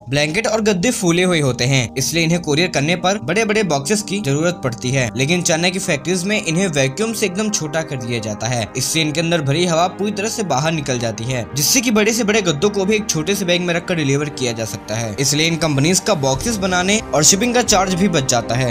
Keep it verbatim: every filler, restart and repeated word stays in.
Blanket और गद्दे फूले हुए होते हैं, इसलिए इन्हें कोरियर करने पर बड़े बड़े बॉक्सेस की जरूरत पड़ती है। लेकिन चेन्नई की फैक्ट्रीज में इन्हें वैक्यूम से एकदम छोटा कर दिया जाता है। इससे इनके अंदर भरी हवा पूरी तरह से बाहर निकल जाती है, जिससे कि बड़े से बड़े गद्दों को भी एक छोटे से बैग में रखकर डिलीवर किया जा सकता है। इसलिए इन कंपनीज का बॉक्सेस बनाने और शिपिंग का चार्ज भी बच जाता है।